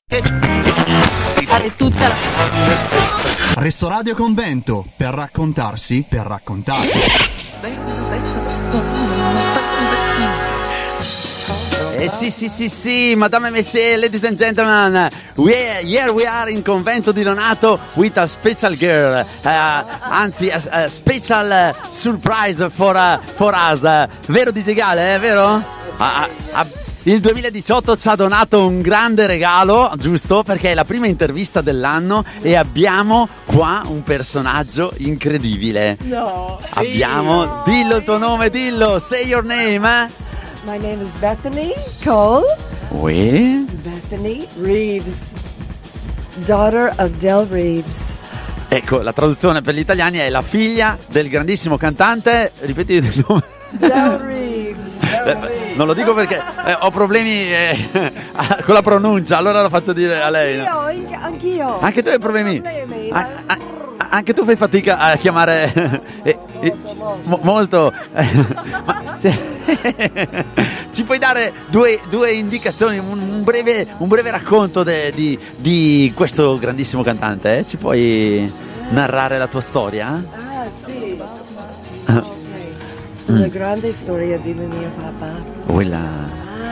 Fare tutta la... Resto Radio Convento, per raccontarsi, per raccontare. Sì, madame e messieurs, ladies and gentlemen, here we are in Convento di Donato with a special girl, anzi a special surprise for us, vero DJ Gale, vero? Il 2018 ci ha donato un grande regalo, giusto? Perché è la prima intervista dell'anno e abbiamo qua un personaggio incredibile. No. Abbiamo, dillo il tuo nome, dillo, say your name. My name is Bethany Cole. Oui. Bethany Reeves, daughter of Del Reeves. Ecco, la traduzione per gli italiani è la figlia del grandissimo cantante, ripeti il nome. Del Reeves. Non lo dico perché ho problemi con la pronuncia, allora lo faccio dire a lei. Anch'io. Anche tu hai problemi? Anche tu fai fatica a chiamare molto. Ci puoi dare due indicazioni, un breve racconto di questo grandissimo cantante? Ci puoi narrare la tua storia? Ah, sì. Ok. Una grande storia di mio papà. Quella.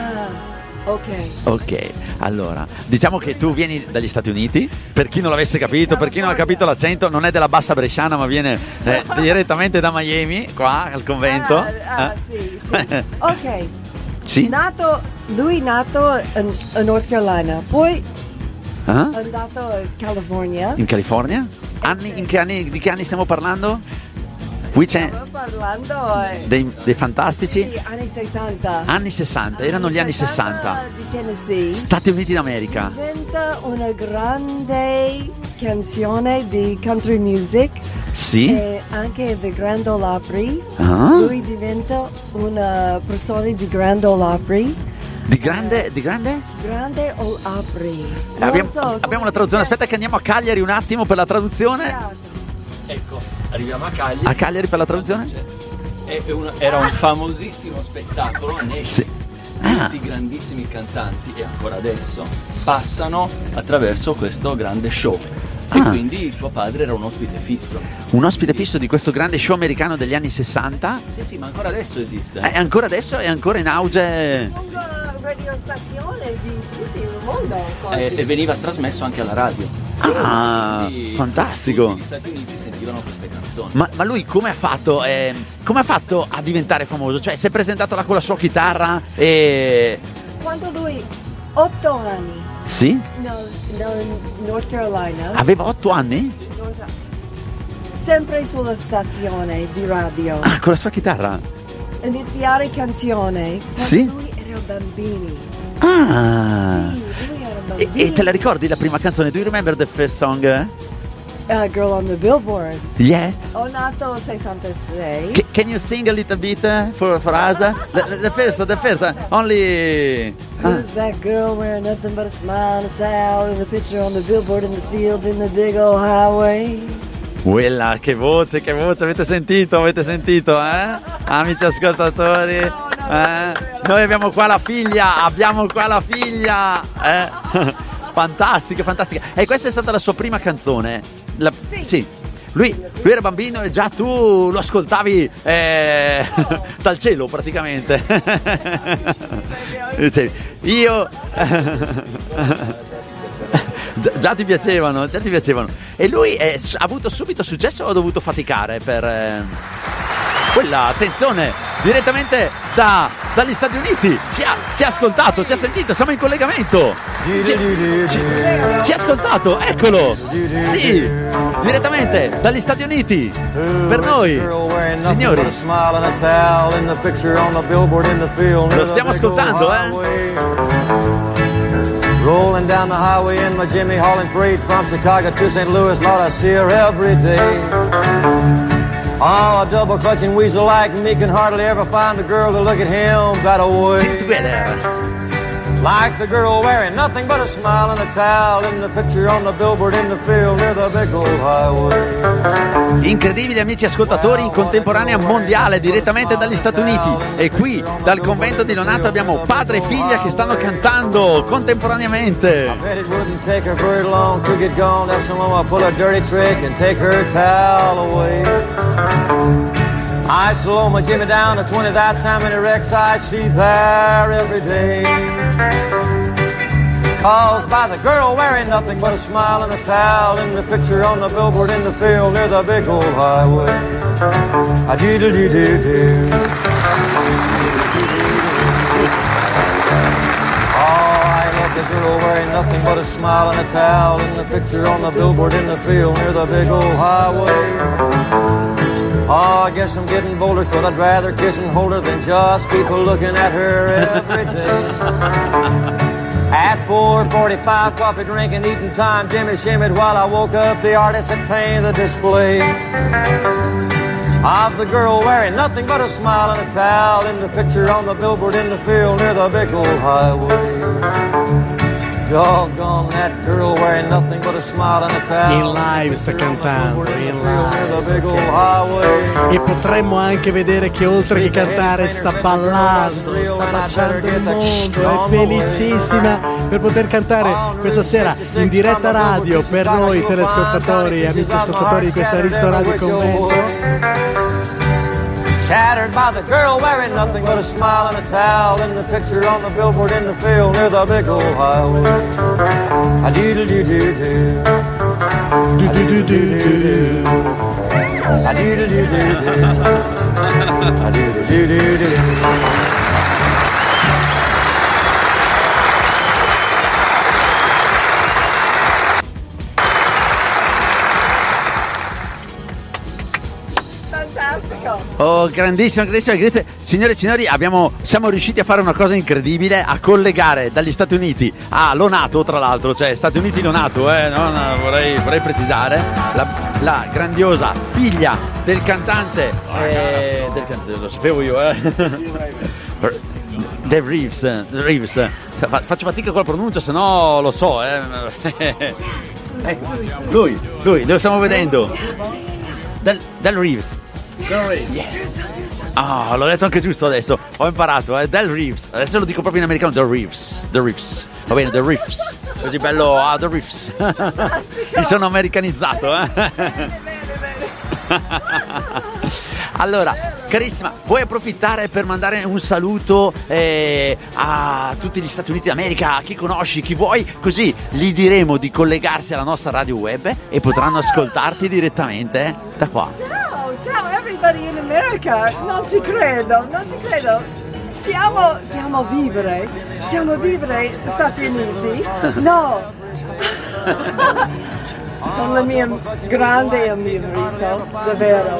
Ok, allora, diciamo che tu vieni dagli Stati Uniti, per chi non l'avesse capito, per chi non ha capito l'accento, non è della bassa bresciana ma viene direttamente da Miami, qua al convento. Sì. Ok. Sì? Lui è nato in North Carolina, poi è Ah? andato in California. In California? Di che anni stiamo parlando? Qui c'è Stiamo parlando dei fantastici sì, anni 60. anni 60, erano gli anni 60. Di Tennessee. Stati Uniti d'America. Diventa una grande canzone di country music. Sì? E anche The Grand Ole Opry. Ah? Lui diventa una persona di Grand Ole Opry. Di grande? Grande Ole Opry. Abbiamo una traduzione, aspetta che andiamo a Cagliari un attimo per la traduzione. Ecco, arriviamo a Cagliari. A Cagliari per la traduzione? Era un famosissimo spettacolo nei Sì. molti grandissimi cantanti e ancora adesso passano attraverso questo grande show. E quindi suo padre era un ospite fisso. Un ospite fisso di questo grande show americano degli anni 60. Sì, ma ancora adesso esiste. Ancora adesso è ancora in auge. Una radiostazione di tutto il mondo. quasi. E veniva trasmesso anche alla radio. Quindi Fantastico. tutti gli Stati Uniti sentivano queste canzoni. Ma lui come ha fatto a diventare famoso? Cioè si è presentato là con la sua chitarra e... Quando lui 8 anni Sì? in North Carolina. Aveva 8 anni? Sempre sulla stazione di radio. Con la sua chitarra? Iniziare canzone. Sì? Lui era bambini. Ah! Sì, lui era bambini. E te la ricordi la prima canzone? Do you remember the first song? Girl on the Billboard. Yes? Ho nato 66. Can you sing a little bit for us? The first, only... Who's that girl wearing nothing but a smile and a towel in the picture on the billboard in the field in the big old highway? Quella, che voce, avete sentito, amici ascoltatori? Noi abbiamo qua la figlia, fantastica. E questa è stata la sua prima canzone? Sì. Lui era bambino e già tu lo ascoltavi dal cielo praticamente. Io... Già ti piacevano. E lui ha avuto subito successo o ha dovuto faticare per quella, attenzione, direttamente dagli Stati Uniti ci ha ascoltato, ci ha sentito, siamo in collegamento, ci ha ascoltato, eccolo, sì, direttamente dagli Stati Uniti per noi, signori, lo stiamo ascoltando, Rolling down the highway in my Jimmy hauling freight from Chicago to St. Louis, Lord, I see her every day. Oh, a double clutching weasel like me can hardly ever find a girl to look at him that way. Sing together. Like the girl wearing nothing but a smile and a towel in the picture on the billboard in the field near the big old highway. Incredibili amici ascoltatori, in contemporanea mondiale direttamente dagli Stati Uniti, e qui dal convento di Lonato abbiamo padre e figlia che stanno cantando contemporaneamente. I bet it wouldn't take her very long to get gone. That's when I pull a dirty trick and take her towel away. I slow my Jimmy down to 20, that's how many wrecks I see there every day. Caused by the girl wearing nothing but a smile and a towel in the picture on the billboard in the field near the big old highway. A doodle doo doo doo. Oh, I love the girl wearing nothing but a smile and a towel in the picture on the billboard in the field near the big old highway. Oh, I guess I'm getting bolder, 'cause I'd rather kiss and hold her than just keep looking at her every day. At 4:45, coffee drinking, eating time, Jimmy shimmied while I woke up the artist that painted the display of the girl wearing nothing but a smile and a towel in the picture on the billboard in the field near the big old highway. Doggone that girl wearing nothing but a smile and a towel. In live sta cantando, in live. live. E potremmo anche vedere che oltre che cantare sta ballando, sta baciando il mondo, è felicissima per poter cantare questa sera in diretta radio per noi telespettatori, amici ascoltatori di questa Risto Radio Convento. Shattered by the girl wearing nothing but a smile and a towel in the picture on the billboard in the field near the big old highway. A doodle doo doo doo. Du du du du du. A doodle doo doo doo. A doodle doo doo doo. Oh, grandissima, grandissima, grandissima. Signore e signori, siamo riusciti a fare una cosa incredibile, a collegare dagli Stati Uniti a Lonato, tra l'altro, cioè Stati Uniti Lonato, vorrei precisare, la grandiosa figlia del cantante, lo sapevo io, Dave Reeves. Faccio fatica con la pronuncia, se no lo so, lui, lo stiamo vedendo, Del Reeves. Yes. Ah, l'ho detto anche giusto adesso. Ho imparato, Del Reeves. Adesso lo dico proprio in americano, The Reeves. Va bene, The Reeves. Così bello, The Reeves. Mi sono americanizzato, Allora, carissima, vuoi approfittare per mandare un saluto a tutti gli Stati Uniti d'America, a chi conosci, chi vuoi, così gli diremo di collegarsi alla nostra radio web e potranno ascoltarti direttamente da qua. Ciao everybody in America, non ci credo. Siamo a vivere Stati Uniti? No! Con la mia grande marito, davvero.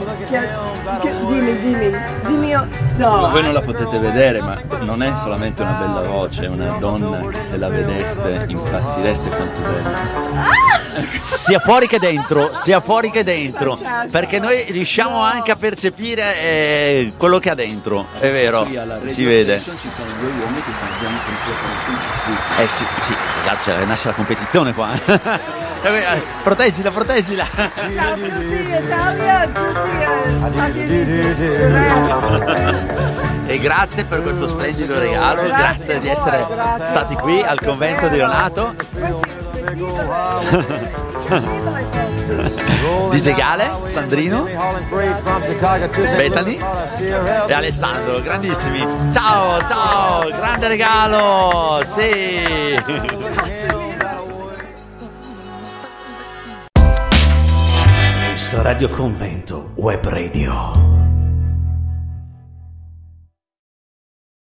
Dimmi. No. Voi non la potete vedere, ma non è solamente una bella voce, è una donna che se la vedeste impazzireste quanto bella. Sia fuori che dentro, perché noi riusciamo anche a percepire quello che ha dentro, è vero, si vede. Ci sono due uomini che sono già completamente zitti. Sì, esatto, cioè, nasce la competizione qua. Proteggila. Ciao a tutti. E grazie per questo splendido regalo, grazie di essere stati qui al convento di Lonato. DJ Gale, Sandrino, Bethany e Alessandro, grandissimi. Ciao, grande regalo, sì. Risto Radio Convento Web Radio.